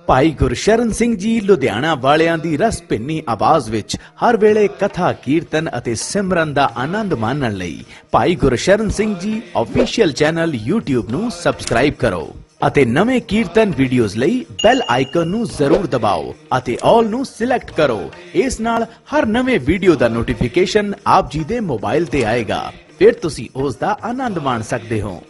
ਭਾਈ ਗੁਰਸ਼ਰਨ ਸਿੰਘ ਜੀ ਲੁਧਿਆਣਾ ਵਾਲਿਆਂ ਦੀ ਰਸ ਭਿੰਨੀ ਆਵਾਜ਼ ਵਿੱਚ ਹਰ ਵੇਲੇ ਕਥਾ ਕੀਰਤਨ ਅਤੇ ਸਿਮਰਨ ਦਾ ਆਨੰਦ ਮਾਣਨ ਲਈ ਭਾਈ Gursharan Singh ji official channel YouTube ਨੂੰ ਸਬਸਕ੍ਰਾਈਬ ਕਰੋ ਅਤੇ ਨਵੇਂ ਕੀਰਤਨ ਵੀਡੀਓਜ਼ ਲਈ ਬੈਲ ਆਈਕਨ ਨੂੰ ਜ਼ਰੂਰ ਦਬਾਓ ਅਤੇ ਆਲ ਨੂੰ ਸਿਲੈਕਟ ਕਰੋ। ਇਸ ਨਾਲ ਹਰ ਨਵੇਂ ਵੀਡੀਓ ਦਾ ਨੋਟੀਫਿਕੇਸ਼ਨ ਆਪ ਜੀ ਦੇ ਮੋਬਾਈਲ ਤੇ ਆਏਗਾ, ਫਿਰ ਤੁਸੀਂ ਉਸ ਦਾ ਆਨੰਦ ਮਾਣ ਸਕਦੇ ਹੋ।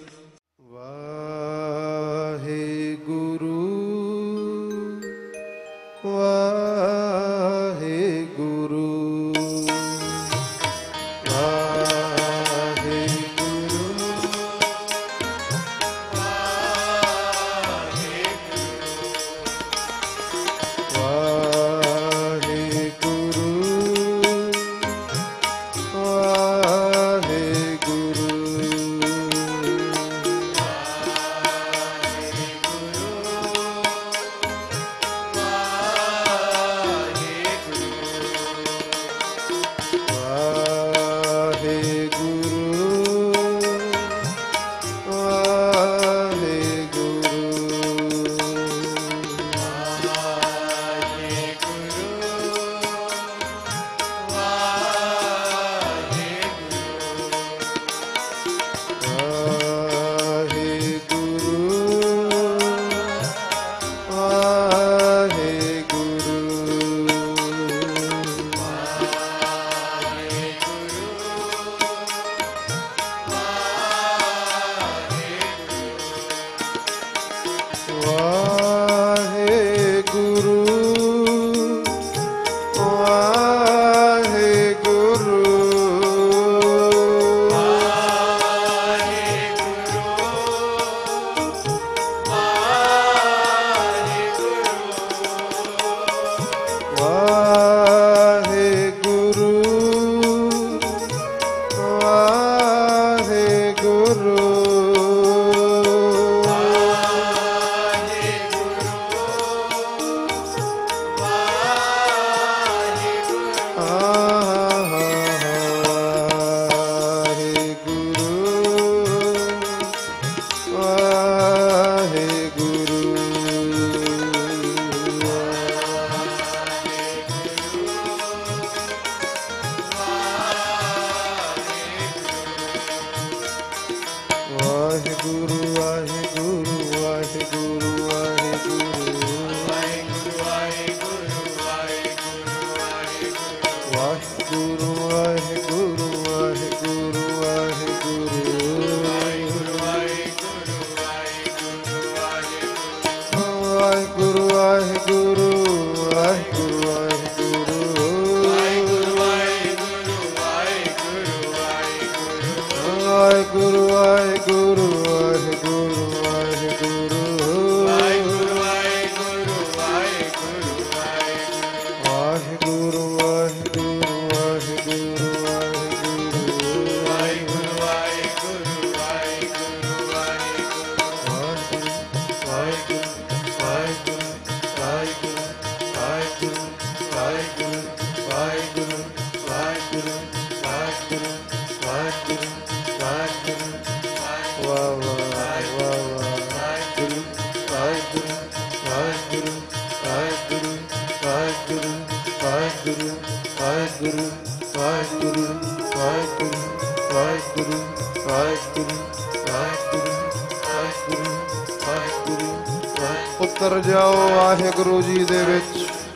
ਉਤਰ ਜਾਓ ਵਾਹਿਗੁਰੂ ਜੀ ਦੇ ਵਿੱਚ।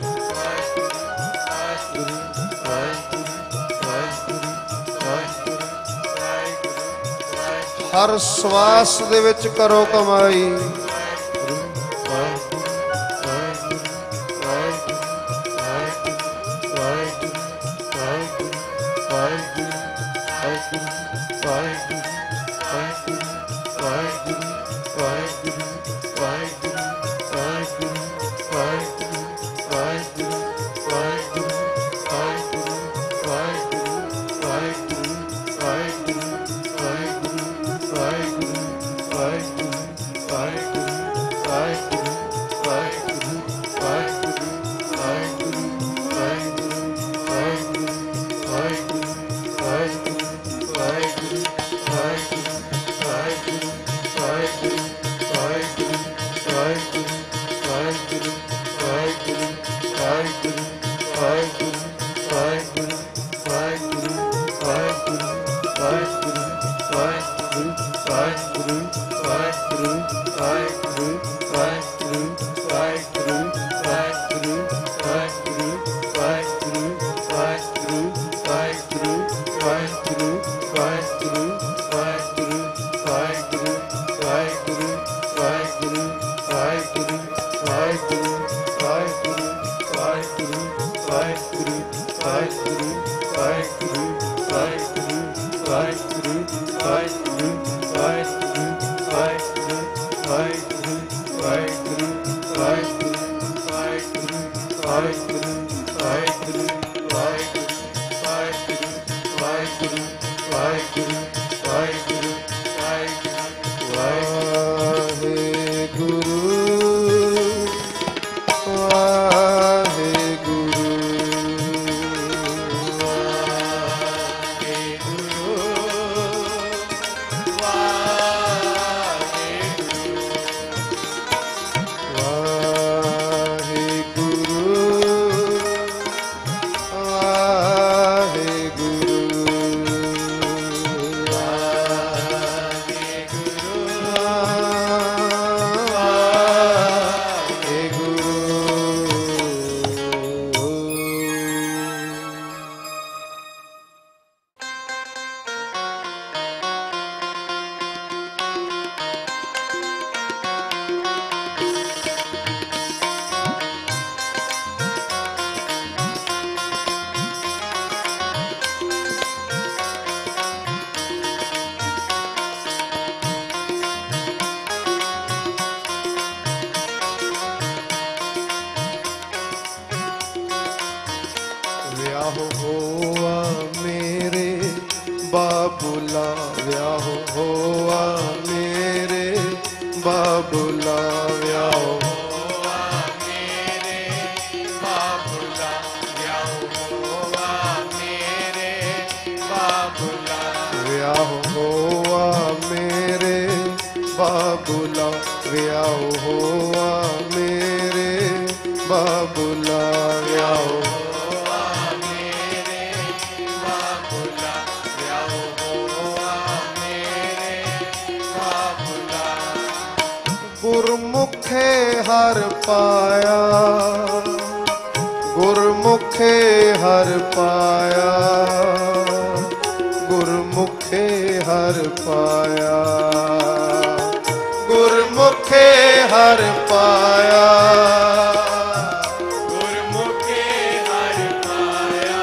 ਹਰ ਸਵਾਸ ਦੇ ਵਿੱਚ ਕਰੋ ਕਮਾਈ। Bye. गुरमुखे हर पाया, गुरमुखे हर पाया, गुरमुखे हर पाया, गुरमुखे हर पाया, गुरमुखे हर पाया,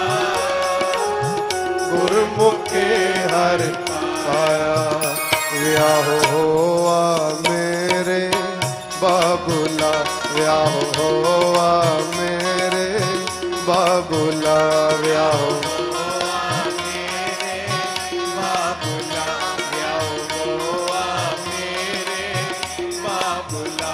गुरमुखे हर पाया। व्याह होआ मेरे बाबुला, व्याह होआ मेरे बाबुला, व्याह होआ मेरे बाबुला, व्याह होआ मेरे बाबुला।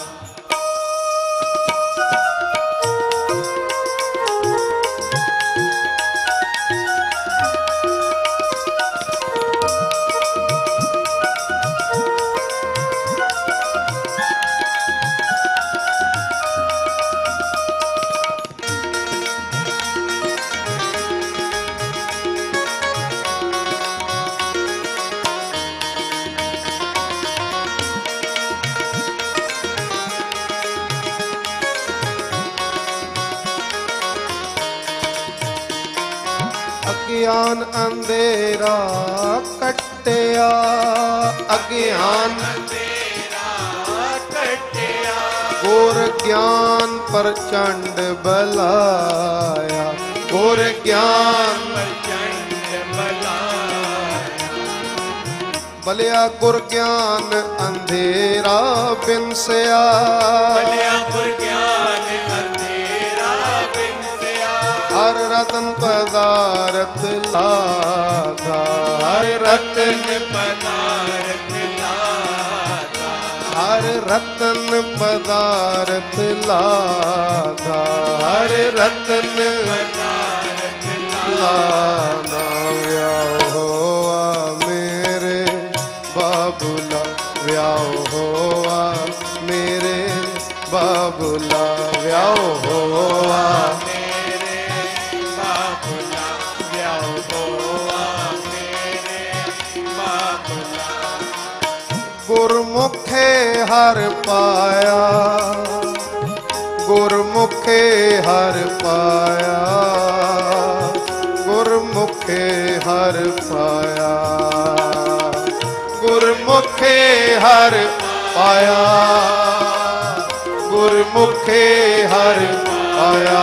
अज्ञान अंधेरा कट्टिया, अज्ञान अंधेरा कट्टिया, गुर ज्ञान प्रचंड बलाया, गुर ज्ञान प्रचंड बलाया। बलिया गुर ज्ञान अंधेरा बिनसया, बलिया गुर ज्ञान अंधेरा बिनसया। हर रतन पदारथ लाधा, हर रतन पदारथ लाधा, हर रतन पदारथ लाधा, हर रतन पदारथ लाधा। व्याह होआ मेरे बाबुला, व्याह होआ मेरे बाबुला, व्याओ होआ मेरे बाबुला व्याओ होआ मेरे बाबुला। गुरमुखे हर पाया गुरमुखे हर पाया गुरमुखे हर पाया गुरमुखे हर पाया गुरमुखे हर पाया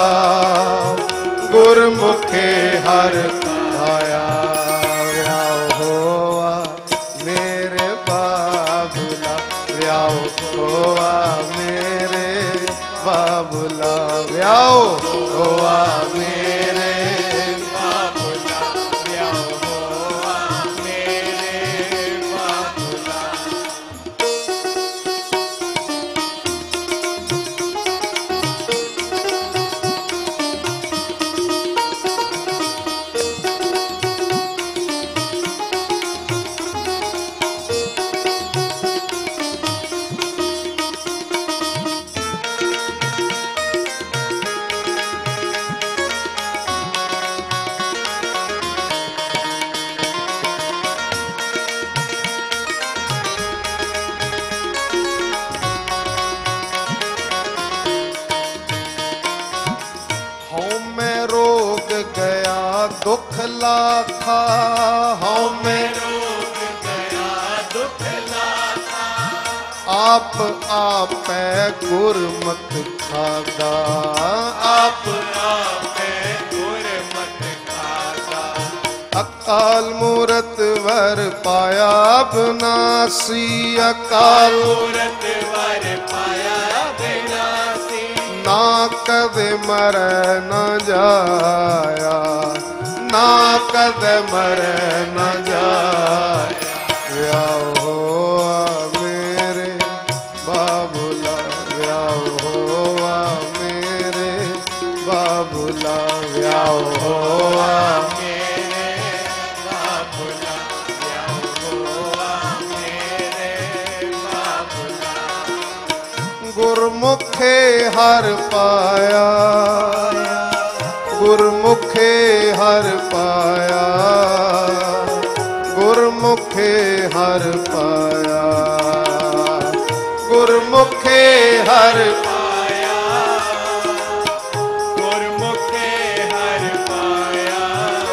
गुरमुखे हर पाया व्याओ होआ मेरे बाबुला व्याओ होआ मेरे बाबुला व्याओ होआ मेरे बाबुला व्याओ होआ मेरे बाबुला। हूँ मैं रोग गया दुख लाथा हूँ मैं रोग गया दुख लाथा आप गुरमत खादा आप गुरमत खादा। अकाल मूरत वर पाया अबनासी अकाल मूरत वर पाया विनाशी ना कदे मरे न जाया ना कदे मरे न जाया व्याओ होआ मेरे बाबुला व्याओ होआ मेरे बाबुला व्याओ होआ मेरे बाबुला व्याओ होआ मेरे बाबुला। गुरमुखे हर पाया गुरमुखे हर पाया गुरमुखे हर पाया गुरमुखे हर पाया गुरमुखे हर पाया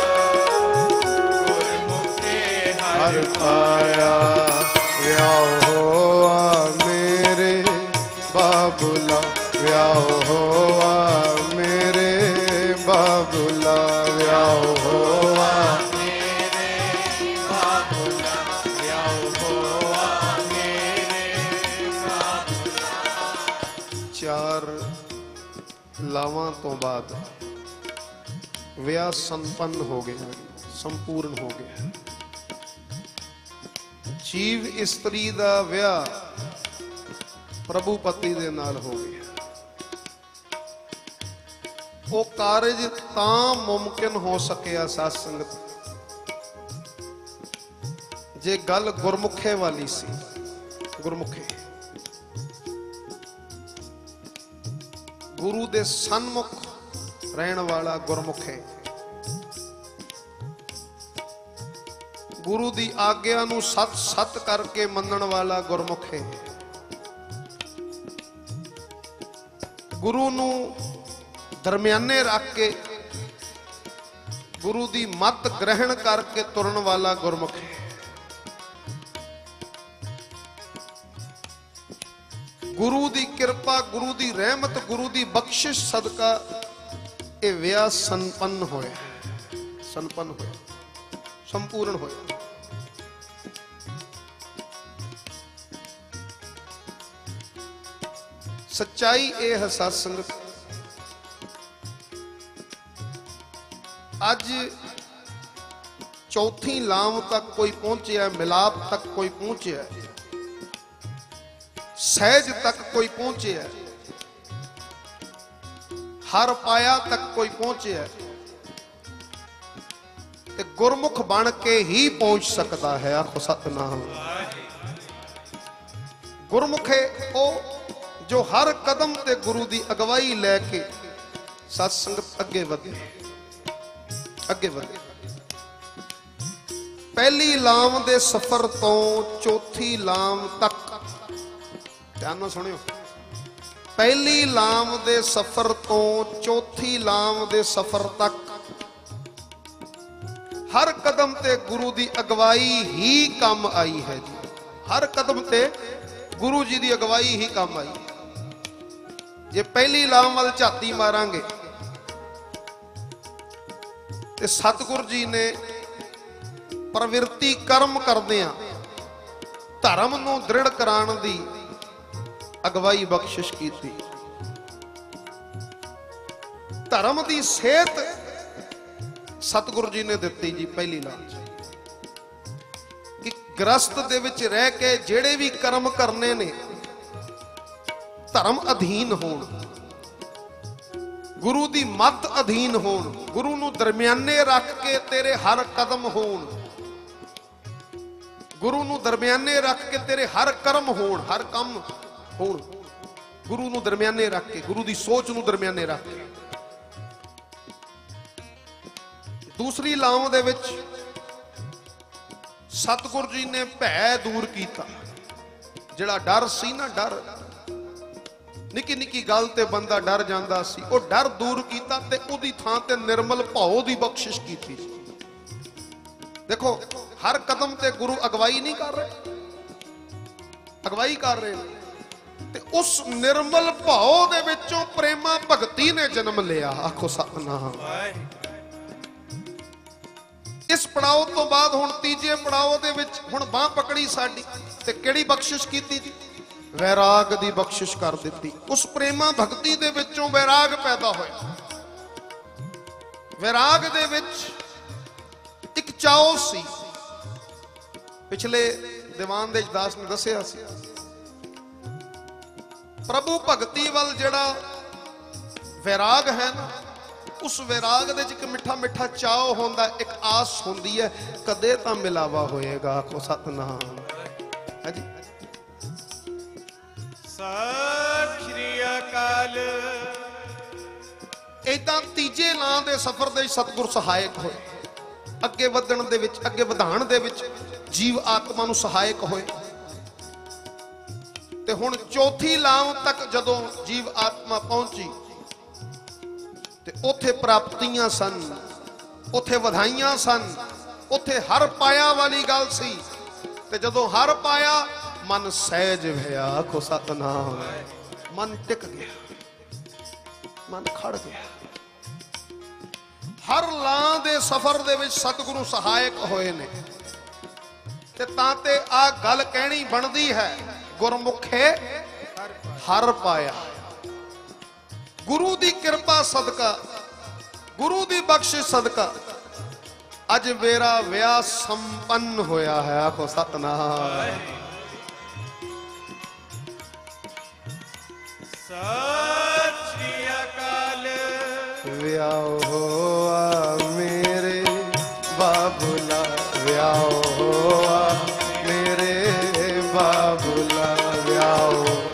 गुरमुखे हर हर पाया व्याओ होआ मेरे बाबुला व्याओ होआ मेरे बाबुला व्याओ होआ मेरे बाबुला व्याओ होआ मेरे बाबुला। चार लावां तो बाद विआह संपन्न हो गया संपूर्ण हो गया जीव इस्त्री दा विआह प्रभु पति दे नाल हो गया वो कारज तां मुमकिन हो सकिया साध संगत जे गल गुरमुखे वाली सी गुरमुखे गुरु दे सन्मुख रहन वाला गुरमुखे गुरु दी आग्या नू सत सत करके मनन वाला गुरमुखे गुरु नू दरम्याने रख के गुरु दी मत ग्रहण करके तुरन वाला गुरमुखे गुरु दी कृपा गुरु दी रहमत गुरु दी बख्शिश सदका ये विआह संपन्न होया संपूर्ण होया। सच्चाई ये है साध संगत अज चौथी लाम तक कोई पहुंचे मिलाप तक कोई पहुंचे सहज तक कोई पहुंचे हर पाया तक कोई पहुंचे ते गुरमुख बन के ही पहुंच सकता है। आखो सतनाम गुरमुखे ओ जो हर कदम ते गुरु दी अगवाई लैके सत संगत अगे वधे अगे वधे। पहली लाम दे सफर तो चौथी लाम तक, ध्यान नाल सुनियो, पहली लाम दे सफर तो चौथी लाम दे सफर तक हर कदम ते गुरु दी अगवाई ही काम आई है जी। हर कदम ते गुरु जी दी अगवाई ही काम आई। जे पहली लाम वाल झाती मारांगे ते सतगुरु जी ने प्रवृत्ति कर्म करदियां धर्म नूं दृढ़ कराण दी अगवाई बख्शिश कीती। धर्म दी सेहत सतगुरु जी ने दिती जी पहली लाम कि ग्रस्त दे विच रह के जेड़े भी कर्म करने ने धर्म अधीन होण, गुरु दी मत अधीन होण, गुरु नूं दरमियाने रख के तेरे हर कदम होण, गुरु नूं दरमियाने रख के तेरे हर कर्म होण, हर काम होण, गुरु नूं दरमियाने रख के, गुरु दी सोच नूं दरमियाने रख के। दूसरी लाम दे विच सतगुरु जी ने भै दूर कीता। जिहड़ा डर सी ना, डर निकी निकी गल ते बंदा डर जांदा सी, वो डर दूर कीता ते उहदी थां ते निर्मल भाव दी बख्शिश कीती। देखो हर कदम ते गुरु अगवाई नहीं कर रहे, अगवाई कर रहे हैं ते उस निर्मल भाव दे विचों प्रेमा भगती ने जन्म लिया। आखो सतनाम। इस पड़ाव तो बाद हुण तीजे पड़ाव दे विच हुण बांह पकड़ी साडी ते किहड़ी बख्शिश कीती जी? वैराग दी बख्शिश कर दिती। उस प्रेमा भगती दे विचों वैराग पैदा होया। वैराग दे विच एक चाओ सी। पिछले दीवान दे दास ने दसिया सी प्रभु भगती वाल जिहड़ा वैराग है ना, उस वैराग दे एक मिठा मिठा चाओ होंदा, एक आस होंदी है कदे तां मिलावा होएगा। आखो सतनाम। है जी। सत श्री अकाल। इदां तीजे लां दे सफर दे सतगुर सहायक होए, अगे वधण दे विच, अगे वधाण दे विच जीव आत्मा नूं सहायक होए। ते हुण चौथी लाम तक जदों जीव आत्मा पहुंची ते उथे प्राप्तियां सन, उथे वधाइयां सन, उथे हर पाया वाली गल सी। ते जदों हर पाया मन सहज भया। आखो सतनाम। मन टिक गया, मन खड़ गया। हर लां दे सफर दे विच सतगुरु सहायक होए ने ते तां ते आ गल कहनी बनदी है, गुरमुखे हर पाया। गुरु दी कृपा सदका, गुरु दी बख्शिश सदका अज मेरा विआह संपन्न होया है। आखो सतनाम। सत श्री अकाल। विआह होआ मेरे बाबुला, विआह होआ मेरे बाबुला, विआह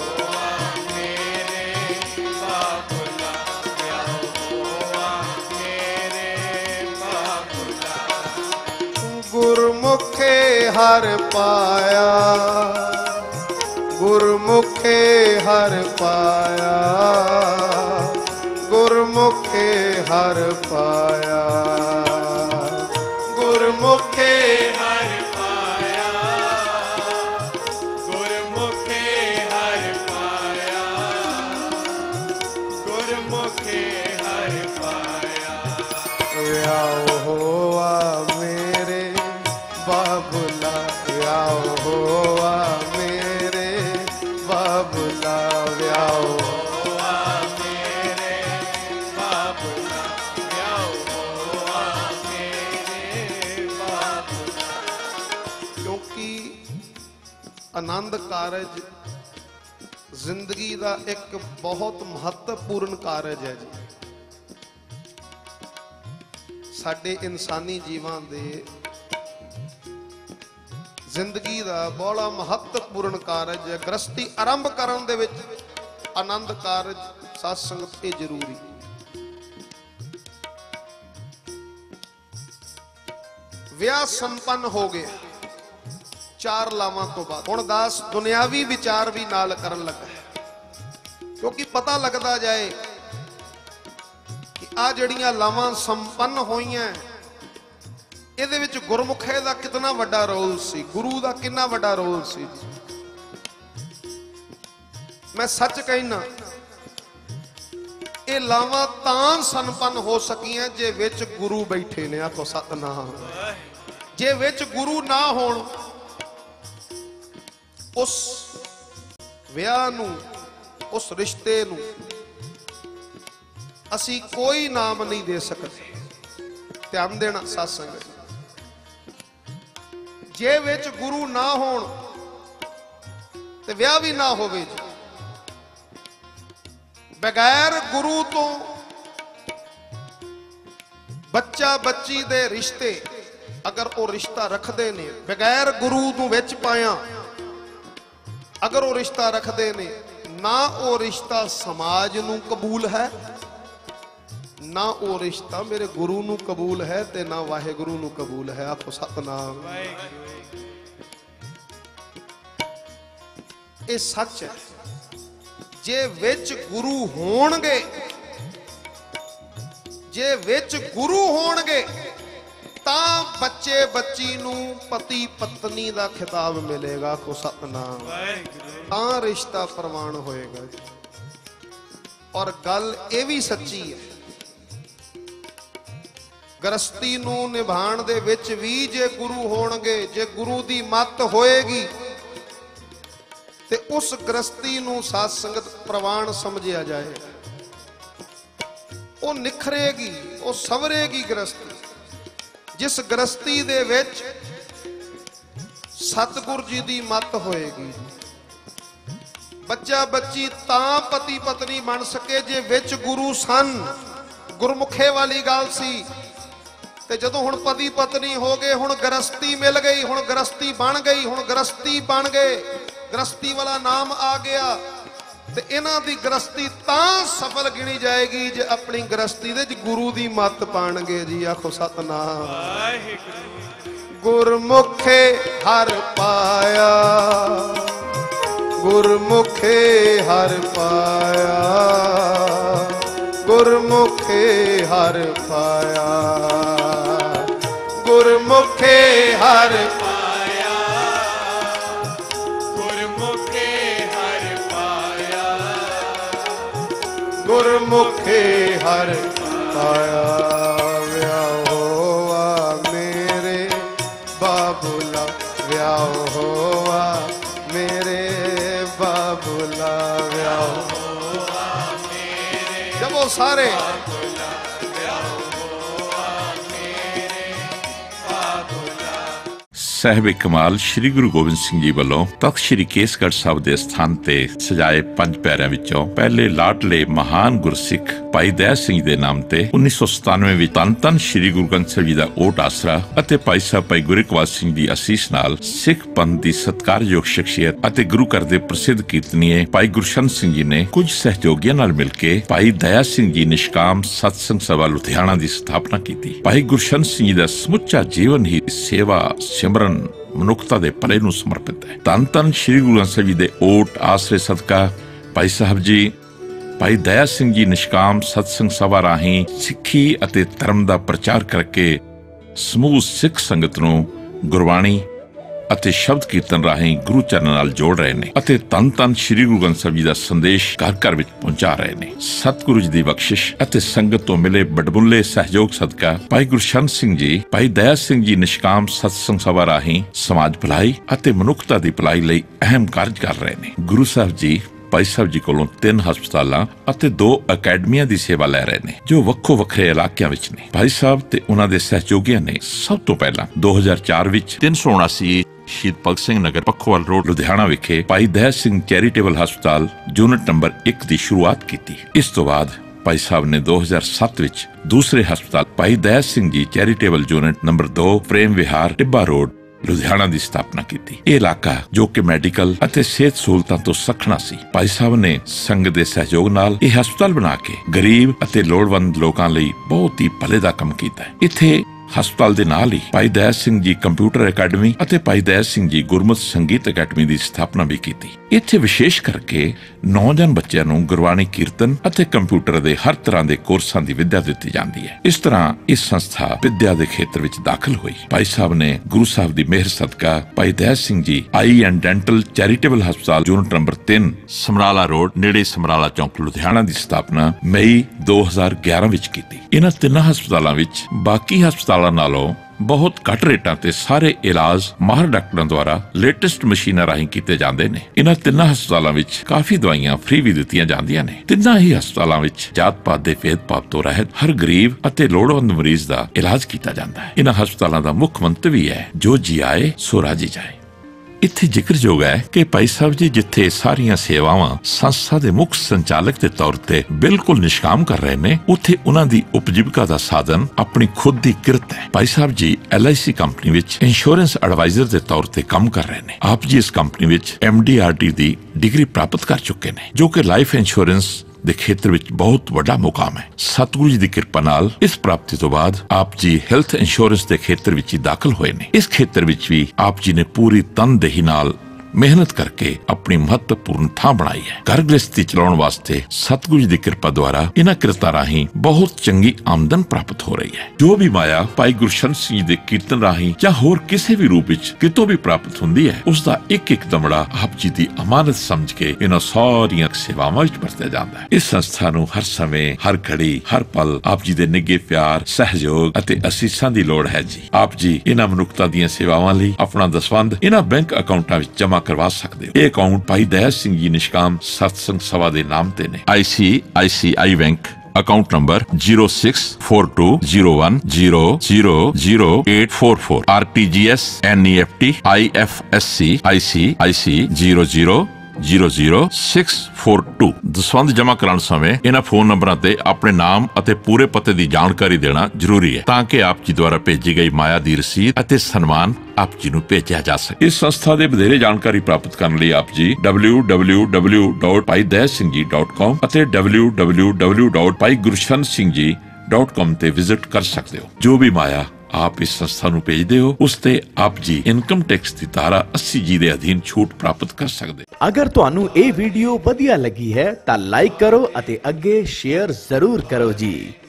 गुरमुखे हर पाया, गुरमुखे हर पाया, गुरमुखे हर पाया, गुरमुखे हर पाया, गुरमुखे हर पाया, गुरमुखे हर पाया। व्याओ होआ मेरे बाबुला, व्याओ होआ मेरे बाबुला, व्याओ होआ मेरे बाबुला, व्याओ होआ मेरे बाबुला। क्योंकि आनंद कारज जिंदगी का एक बहुत महत्वपूर्ण कारज है जी। साडे इंसानी जीवां दे जिंदगी का बड़ा महत्वपूर्ण कारज है। गृहस्थी आरंभ करन दे विच आनंद कारज साध संगत ये जरूरी। विआह संपन्न हो गया 4 लावां तो बाद, हुण दास दुनियावी विचार भी नाल करन लगा है, क्योंकि पता लगता जाए कि आ जड़ियां लावां संपन्न होईयां इहदे विच गुरमुखे दा कितना वड्डा रोल सी, गुरु दा कितना वड्डा रोल सी। मैं सच कहना ये लावां तां संपन्न हो सकियां जे विच गुरु बैठे ने। आखो सतनाम। जे विच गुरु ना होण उस विआह नूं, उस रिश्ते नूं असी कोई नाम नहीं दे सकते। ध्यान देना सत्संग। जे विच गुरु ना होण ते विआह भी ना होवे जी। बगैर गुरु तो बच्चा बच्ची दे रिश्ते अगर वो रिश्ता रखते ने, बगैर गुरु नूं विच पाया अगर वो रिश्ता रखते ने, ना वो रिश्ता समाज नूं कबूल है, ना वो रिश्ता मेरे गुरु नूं कबूल है, ते ना वाहेगुरु नूं कबूल है। आखो सतनाम। ये सच है। जे विच गुरु होणगे, जे विच गुरु होणगे तां बच्चे बच्ची नूं पति पत्नी दा खिताब मिलेगा। को सतनाम। तां रिश्ता प्रमाण होएगा। और गल ये भी सच्ची है, गृहस्थी नूं निभाण दे विच भी जे गुरु होणगे, जे गुरु दी मत होएगी ते उस गृहस्थी नूं साध संगत प्रवान समझिया जाए, वो निखरेगी, वो सवरेगी गृहस्थी। जिस गृहस्थी दे विच सतगुर जी दी मत होएगी, बच्चा बच्ची तां पति पत्नी बन सके जे विच गुरु सन। गुरमुखे वाली गल सी। ते जदों हुण पति पत्नी हो गए, हुण गृहस्थी मिल गई, हुण गृहस्थी बन गई, हुण गृहस्थी बन गए, गृहस्थी वाला नाम आ गया, ते इन्हां दी गृहस्थी तां सफल गिनी जाएगी जे अपनी गृहस्थी दे गुरु दी मत पाणगे जी। आखो सतनाम। गुरमुखे हर पाया, गुरमुखे हर पाया, गुरमुखे हर पाया, गुरमुखे हर पाया, गुरमुखे हर पाया, गुरमुखे हर पाया। व्याह होआ मेरे बाबुला, व्याह होआ मेरे बाबुला, व्याह होआ मेरे। जब वो सारे साहिब कमाल श्री गुरु गोबिंद सिंह जी ਵੱਲੋਂ ਤਖਤ श्री ਕੇਸਗੜ੍ਹ ਸਾਹਿਬ ਦੇ ਸਥਾਨ ਤੇ ਸਜਾਏ 5 ਪਿਆਰਿਆਂ ਵਿੱਚੋਂ ਪਹਿਲੇ ਲਾਡਲੇ ਮਹਾਨ ਗੁਰਸਿੱਖ ਭਾਈ ਦਇਆ ਸਿੰਘ ਦੇ ਨਾਮ ਤੇ 1997 ਵਿੱਚ ਧੰਨ श्री ਗੁਰੂ ਗ੍ਰੰਥ ਸਾਹਿਬ ਜੀ ਦਾ ਓਟ ਆਸਰਾ ਅਤੇ ਭਾਈ ਸਾਹਿਬ ਭਾਈ ਗੁਰਿਕਵਾਲ ਸਿੰਘ ਦੀ ਅਸੀਸ ਨਾਲ ਸਿੱਖ ਪੰਥ ਦੀ ਸਤਿਕਾਰਯੋਗ ਸ਼ਖਸੀਅਤ ਅਤੇ ਗੁਰੂ ਘਰ ਦੇ ਪ੍ਰਸਿੱਧ ਕੀਰਤਨੀਏ ਭਾਈ ਗੁਰਸ਼ਨ ਸਿੰਘ ਜੀ ਨੇ ਕੁਝ ਸਹਿਯੋਗੀਆਂ ਨਾਲ ਮਿਲ ਕੇ ਭਾਈ ਦਇਆ ਸਿੰਘ ਜੀ ਨਿਸ਼ਕਾਮ ਸਤਸੰਗ ਸਭਾ ਲੁਧਿਆਣਾ ਦੀ ਸਥਾਪਨਾ ਕੀਤੀ। ਭਾਈ ਗੁਰਸ਼ਨ ਸਿੰਘ ਜੀ ਦਾ ਸਮੁੱਚਾ ਜੀਵਨ ਹੀ ਸੇਵਾ ਸਿਮਰਨ ਮਨੁੱਖਤਾ ਦੇ ਭਲੇ ਨੂੰ ਸਮਰਪਿਤ ਹੈ। ਧੰਨ श्री ਗੁਰੂ ਗ੍ਰੰਥ ਸਾਹਿਬ ਜੀ ਦੇ ਓਟ ਆਸਰੇ ਸਦਕਾ ਭਾਈ ਸਾਹਿਬ ਜੀ ਭਾਈ ਦਇਆ ਸਿੰਘ ਜੀ ਨਿਸ਼ਕਾਮ ਸਤਸੰਗ ਸਭਾ ਰਾਹੀਂ ਸਿੱਖੀ ਅਤੇ ਧਰਮ ਦਾ ਪ੍ਰਚਾਰ ਕਰਕੇ ਸਮੂਹ ਸਿੱਖ ਸੰਗਤ ਨੂੰ ਗੁਰਬਾਣੀ ਅਤੇ ਸ਼ਬਦ ਕੀਰਤਨ ਰਾਹੀਂ ਗੁਰੂ ਚਰਨਾਂ ਨਾਲ ਜੋੜ ਰਹੇ ਨੇ ਅਤੇ ਧੰਨ श्री ਗੁਰੂ ਗ੍ਰੰਥ ਸਾਹਿਬ ਜੀ ਦਾ ਸੰਦੇਸ਼ ਘਰ ਘਰ ਵਿੱਚ ਪਹੁੰਚਾ ਰਹੇ ਨੇ। ਸਤਿਗੁਰੂ ਜੀ ਦੀ ਬਖਸ਼ਿਸ਼ ਅਤੇ ਸੰਗਤ ਤੋਂ ਮਿਲੇ ਬੜਬੁੱਲੇ ਸਹਿਯੋਗ ਸਦਕਾ ਭਾਈ ਗੁਰਸ਼ਨ ਸਿੰਘ ਜੀ ਭਾਈ ਦਇਆ ਸਿੰਘ ਜੀ ਨਿਸ਼ਕਾਮ ਸਤਸੰਗ ਸਭਾ ਰਾਹੀਂ ਸਮਾਜ ਭਲਾਈ ਅਤੇ ਮਨੁੱਖਤਾ ਦੀ ਭਲਾਈ ਲਈ ਅਹਿਮ ਕਾਰਜ ਕਰ ਰਹੇ ਨੇ। ਗੁਰੂ ਸਾਹਿਬ ਜੀ ਭਾਈ ਸਾਹਿਬ ਜੀ ਕੋਲੋਂ 3 ਹਸਪਤਾਲਾਂ ਅਤੇ 2 ਅਕੈਡਮੀਆਂ ਦੀ ਸੇਵਾ ਲੈ ਰਹੇ ਨੇ ਜੋ ਵੱਖੋ ਵੱਖਰੇ ਇਲਾਕਿਆਂ ਵਿੱਚ ਨੇ। ਭਾਈ ਸਾਹਿਬ ਤੇ ਉਹਨਾਂ ਦੇ ਸਹਿਯੋਗੀਆਂ ਨੇ ਸਭ ਤੋਂ ਪਹਿਲਾਂ 2004 ਵਿੱਚ 379 ਸ਼ਹੀਦ ਭਗਤ ਸਿੰਘ ਨਗਰ ਪੱਖੋਵਾਲ ਰੋਡ ਲੁਧਿਆਣਾ ਵਿਖੇ ਭਾਈ ਦਇਆ ਸਿੰਘ ਚੈਰੀਟੇਬਲ ਹਸਪਤਾਲ ਯੂਨਿਟ ਨੰਬਰ 1 ਦੀ ਸ਼ੁਰੂਆਤ ਕੀਤੀ। ਇਸ ਤੋਂ ਬਾਅਦ ਭਾਈ ਸਾਹਿਬ ਨੇ 2007 ਵਿੱਚ ਦੂਸਰੇ ਹਸਪਤਾਲ ਭਾਈ ਦਇਆ ਸਿੰਘ ਜੀ ਚੈਰੀਟੇਬਲ ਯੂਨਿਟ ਨੰਬਰ 2 ਪ੍ਰੇਮ ਵਿਹਾਰ ਟਿੱਬਾ ਰੋਡ ਲੁਧਿਆਣਾ ਦੀ ਸਥਾਪਨਾ ਕੀਤੀ। ਇਹ ਇਲਾਕਾ ਜੋ ਕਿ ਮੈਡੀਕਲ ਅਤੇ ਸਿਹਤ ਸਹੂਲਤਾਂ ਤੋਂ ਸਖਣਾ ਸੀ, ਭਾਈ ਸਾਹਿਬ ਨੇ ਸੰਗਤ ਦੇ ਸਹਿਯੋਗ ਨਾਲ ਇਹ ਹਸਪਤਾਲ ਬਣਾ ਕੇ ਗਰੀਬ ਅਤੇ ਲੋੜਵੰਦ ਲੋਕਾਂ ਲਈ ਬਹੁਤ ਹੀ ਭਲੇ ਦਾ ਕੰਮ ਕੀਤਾ ਹੈ। ਇੱਥੇ ਹਸਪਤਾਲ ਦੇ ਨਾਲ ਹੀ ਭਾਈ ਦਇਆ ਸਿੰਘ ਜੀ ਕੰਪਿਊਟਰ ਅਕੈਡਮੀ ਅਤੇ ਭਾਈ ਦਇਆ ਸਿੰਘ ਜੀ ਗੁਰਮਤਿ ਸੰਗੀਤ ਅਕੈਡਮੀ ਦੀ ਸਥਾਪਨਾ ਵੀ ਕੀਤੀ। ਇੱਥੇ ਵਿਸ਼ੇਸ਼ ਕਰਕੇ ਨੌਜਵਾਨ ਬੱਚਿਆਂ ਨੂੰ ਗੁਰਬਾਣੀ ਕੀਰਤਨ ਅਤੇ ਕੰਪਿਊਟਰ ਦੇ ਹਰ ਤਰ੍ਹਾਂ ਦੇ ਕੋਰਸਾਂ ਦੀ ਵਿੱਦਿਆ ਦਿੱਤੀ ਜਾਂਦੀ ਹੈ। ਇਸ ਤਰ੍ਹਾਂ ਇਹ ਸੰਸਥਾ ਵਿੱਦਿਆ ਦੇ ਖੇਤਰ ਵਿੱਚ ਦਾਖਲ ਹੋਈ। ਭਾਈ ਸਾਹਿਬ ਨੇ ਗੁਰੂ ਸਾਹਿਬ ਦੀ ਮਿਹਰ ਸਦਕਾ ਭਾਈ Daya Singh ji eye and dental charitable ਹਸਪਤਾਲ ਯੂਨਿਟ ਨੰਬਰ 3 ਸਮਰਾਲਾ ਰੋਡ ਨੇੜੇ ਸਮਰਾਲਾ ਚੌਂਕ ਲੁਧਿਆਣਾ ਦੀ ਸਥਾਪਨਾ ਮਈ 2011 ਵਿੱਚ ਕੀਤੀ। ਇਹਨਾਂ ਤਿੰਨਾਂ ਹਸਪਤਾਲਾਂ ਵਿੱਚ ਬਾਕੀ ਹਸਪਤਾਲਾਂ ਨਾਲੋਂ ਬਹੁਤ ਘੱਟ ਰੇਟਾਂ ਤੇ ਸਾਰੇ ਇਲਾਜ ਮਾਹਰ ਡਾਕਟਰਾਂ ਦੁਆਰਾ ਲੇਟੈਸਟ ਮਸ਼ੀਨਾਂ ਰਾਹੀਂ ਕੀਤੇ ਜਾਂਦੇ ਨੇ। ਇਹਨਾਂ ਤਿੰਨਾਂ ਹਸਪਤਾਲਾਂ ਵਿੱਚ ਕਾਫੀ ਦਵਾਈਆਂ ਫ੍ਰੀ ਵੀ ਦਿੱਤੀਆਂ ਜਾਂਦੀਆਂ ਨੇ। ਤਿੰਨਾਂ ਹੀ ਹਸਪਤਾਲਾਂ ਵਿੱਚ ਜਾਤ-ਪਾਤ ਦੇ ਭੇਦ-ਭਾਵ ਤੋਂ ਰਹਿਤ ਹਰ ਗਰੀਬ ਅਤੇ ਲੋੜਵੰਦ ਮਰੀਜ਼ ਦਾ ਇਲਾਜ ਕੀਤਾ ਜਾਂਦਾ ਹੈ। ਇਹਨਾਂ ਹਸਪਤਾਲਾਂ ਦਾ ਮੁੱਖ ਮੰਤਵ ਵੀ ਹੈ, ਜੋ ਜੀ ਆਏ ਸੋ ਰਾਜੀ ਜਾਏ। ਇੱਥੇ ਜ਼ਿਕਰਯੋਗ ਹੈ ਕਿ ਭਾਈ ਸਾਹਿਬ ਜੀ ਜਿੱਥੇ ਸਾਰੀਆਂ ਸੇਵਾਵਾਂ ਸੰਸਥਾ ਦੇ ਮੁੱਖ ਸੰਚਾਲਕ ਦੇ ਤੌਰ ਤੇ ਬਿਲਕੁਲ ਨਿਸ਼ਕਾਮ ਕਰ ਰਹੇ ਨੇ, ਉੱਥੇ ਉਹਨਾਂ ਦੀ ਉਪਜੀਵਿਕਾ ਦਾ ਸਾਧਨ ਆਪਣੀ ਖੁਦ ਦੀ ਕਿਰਤ ਹੈ। ਭਾਈ ਸਾਹਿਬ ਜੀ LIC ਕੰਪਨੀ ਵਿੱਚ ਇੰਸ਼ੋਰੈਂਸ ਐਡਵਾਈਜ਼ਰ ਦੇ ਤੌਰ ਤੇ ਕੰਮ ਕਰ ਰਹੇ ਨੇ। ਆਪ ਜੀ ਇਸ ਕੰਪਨੀ ਵਿੱਚ MDRT ਦੀ ਡਿਗਰੀ ਪ੍ਰਾਪਤ ਕਰ ਚੁੱਕੇ ਨੇ, ਜੋ ਕਿ ਲਾਈਫ ਇੰਸ਼ੋਰੈਂਸ ਦੇ ਖੇਤਰ ਵਿੱਚ ਬਹੁਤ ਵੱਡਾ ਮੁਕਾਮ ਹੈ। ਸਤਿਗੁਰੂ ਜੀ ਦੀ ਕਿਰਪਾ ਨਾਲ ਇਸ ਪ੍ਰਾਪਤੀ ਤੋਂ ਬਾਅਦ ਆਪ ਜੀ ਹੈਲਥ ਇੰਸ਼ੋਰੈਂਸ ਦੇ ਖੇਤਰ ਵਿੱਚ ਹੀ ਦਾਖਲ ਹੋਏ ਨੇ। ਇਸ ਖੇਤਰ ਵਿੱਚ ਵੀ ਆਪ ਜੀ ਨੇ ਪੂਰੀ ਤਨਦੇਹੀ ਨਾਲ ਮਿਹਨਤ ਕਰਕੇ ਆਪਣੀ ਮਹੱਤਵਪੂਰਨ ਥਾਂ ਬਣਾਈ ਹੈ। ਘਰ ਗ੍ਰਸਤੀ ਚਲਾਉਣ ਵਾਸਤੇ ਸਤਿਗੁਰੂ ਜੀ ਦੀ ਕਿਰਪਾ ਦੁਆਰਾ ਇਹਨਾਂ ਕਿਰਤਾਂ ਰਾਹੀਂ ਬਹੁਤ ਚੰਗੀ ਆਮਦਨ ਪ੍ਰਾਪਤ ਹੋ ਰਹੀ ਹੈ। ਜੋ ਵੀ ਮਾਇਆ ਭਾਈ ਗੁਰਸ਼ਰਨ ਸਿੰਘ ਜੀ ਦੇ ਕੀਰਤਨ ਰਾਹੀਂ ਜਾਂ ਹੋਰ ਕਿਸੇ ਵੀ ਰੂਪ ਵਿੱਚ ਕਿਤੋਂ ਵੀ ਪ੍ਰਾਪਤ ਹੁੰਦੀ ਹੈ, ਉਸ ਦਾ ਇੱਕ ਇੱਕ ਦਮੜਾ ਆਪ ਜੀ ਦੀ ਅਮਾਨਤ ਸਮਝ ਕੇ ਇਹਨਾਂ ਸਾਰੀਆਂ ਸੇਵਾਵਾਂ ਵਿੱਚ ਵਰਤਿਆ ਜਾਂਦਾ ਹੈ। ਇਸ ਸੰਸਥਾ ਨੂੰ ਹਰ ਸਮੇਂ, ਹਰ ਘੜੀ, ਹਰ ਪਲ ਆਪ ਜੀ ਦੇ ਨਿੱਘੇ ਪਿਆਰ, ਸਹਿਯੋਗ ਅਤੇ ਅਸੀਸਾਂ ਦੀ ਲੋੜ ਹੈ ਜੀ। ਆਪ ਜੀ ਇਹਨਾਂ ਮਨੁੱਖਤਾ ਦੀਆਂ ਸੇਵਾਵਾਂ ਲਈ ਆਪਣਾ ਦਸਵੰਧ ਇਹਨਾਂ ਬੈਂਕ ਅਕਾਊਂਟਾਂ ਵਿੱਚ ਜਮ੍ਹਾਂ ਕਰਵਾ ਸਕਦੇ ਹੋ। ਇਹ ਅਕਾਊਂਟ ਭਾਈ ਦਇਆ ਸਿੰਘ ਜੀ ਨਿਸ਼ਕਾਮ ਸਤਸੰਗ ਸਭਾ ਦੇ ਨਾਮ ਤੇ ਨੇ। ICICI bank account number 064201000844 RTGS NEFT IFSC ICIC 000642। ਦਸਵੰਧ ਜਮ੍ਹਾਂ ਕਰਾਉਣ ਸਮੇਂ ਇਹਨਾਂ ਫੋਨ ਨੰਬਰਾਂ ਤੇ ਆਪਣੇ ਨਾਮ ਅਤੇ ਪੂਰੇ ਪਤੇ ਦੀ ਜਾਣਕਾਰੀ ਦੇਣਾ ਜ਼ਰੂਰੀ ਹੈ, ਤਾਂ ਕਿ ਆਪ ਜੀ ਦੁਆਰਾ ਭੇਜੀ ਗਈ ਮਾਇਆ ਦੀ ਰਸੀਦ ਅਤੇ ਸਨਮਾਨ ਆਪ ਜੀ ਨੂੰ ਭੇਜਿਆ ਜਾ ਸਕੇ। ਇਸ ਸੰਸਥਾ ਦੇ ਵਧੇਰੇ ਜਾਣਕਾਰੀ ਪ੍ਰਾਪਤ ਕਰਨ ਲਈ ਆਪ ਜੀ www.bhaidayasinghji.com ਅਤੇ www.bhaigursharansinghji.com ਤੇ ਵਿਜ਼ਿਟ ਕਰ ਸਕਦੇ ਹੋ। ਜੋ ਵੀ ਮਾਇਆ ਆਪ ਇਸ ਸੰਸਥਾ ਨੂੰ ਭੇਜਦੇ ਹੋ, ਉਸ ਤੇ ਆਪ ਜੀ ਇਨਕਮ ਟੈਕਸ ਦੀ ਧਾਰਾ 80G ਦੇ ਅਧੀਨ ਛੂਟ ਪ੍ਰਾਪਤ ਕਰ ਸਕਦੇ। ਅਗਰ ਤੁਹਾਨੂੰ ਇਹ ਵੀਡੀਓ ਵਧੀਆ ਲੱਗੀ ਹੈ ਤਾਂ ਲਾਈਕ ਕਰੋ ਅਤੇ ਅੱਗੇ ਸ਼ੇਅਰ ਜ਼ਰੂਰ ਕਰੋ ਜੀ।